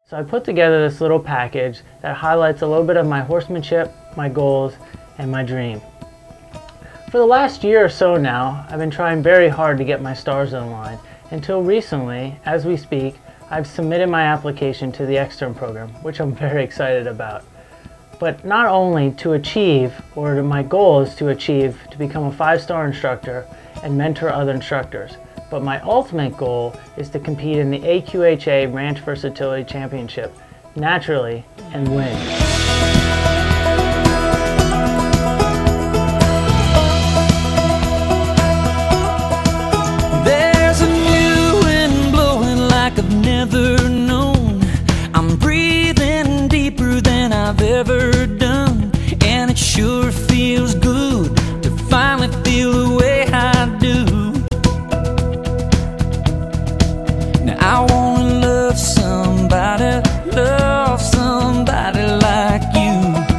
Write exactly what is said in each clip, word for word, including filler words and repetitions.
So I put together this little package that highlights a little bit of my horsemanship, my goals, and my dream. For the last year or so now, I've been trying very hard to get my stars in line. Until recently, as we speak, I've submitted my application to the extern program, which I'm very excited about. But not only to achieve, or my goal is to achieve, to become a five-star instructor and mentor other instructors, but my ultimate goal is to compete in the A Q H A Ranch Versatility Championship naturally and win. There's a new wind blowing like I've never known. I'm breathing deeper than I've ever done, and it sure feels good to finally feel the way I do. I wanna love somebody, love somebody like you.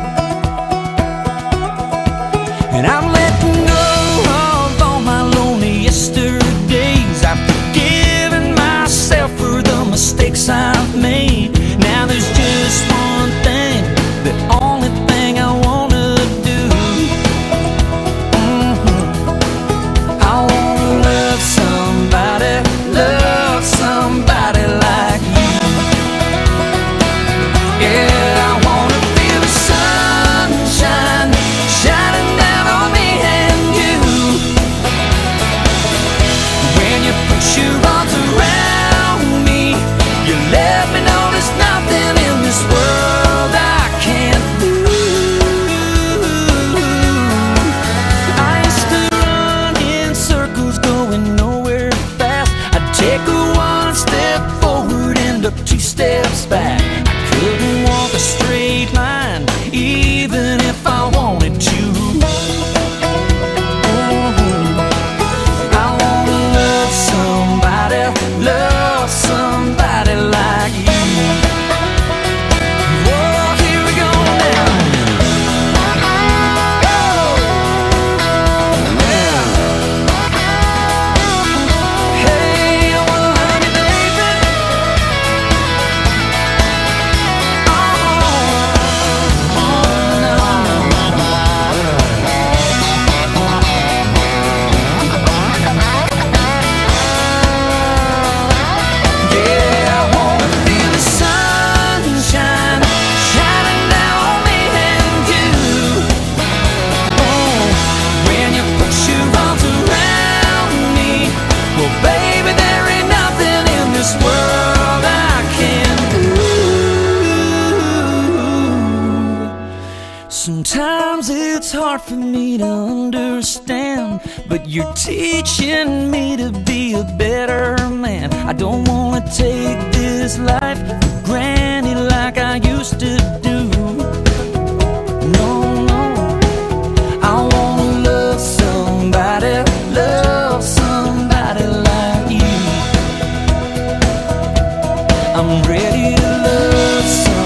And I'm letting go of all my lonely yesterdays. I've forgiven myself for the mistakes I've made. Now there's just one thing, the only thing I wanna do. Mm-hmm. I wanna love somebody, love somebody like you. Yeah, I wanna feel the sunshine shining down on me and you. When you put your arms around me, you let me know there's nothing in this world I can't do. I used to run in circles going nowhere fast. I'd take a one step forward, end up two steps back. I couldn't walk a straight line, even if I wanted to. Mhm. I wanna love somebody, love somebody like you. Oh, here we go now. Yeah. Hey, I wanna love you, baby. Yeah, I wanna feel the sunshine shining down on me and you. Oh, when you put your arms around me, well, baby, there ain't nothing in this world I can't do. Sometimes it's hard for me to understand, but you're teaching me to be a better man. I don't wanna take this life for granted like I used to do. No, no, I wanna love somebody, love somebody like you. I'm ready to love somebody.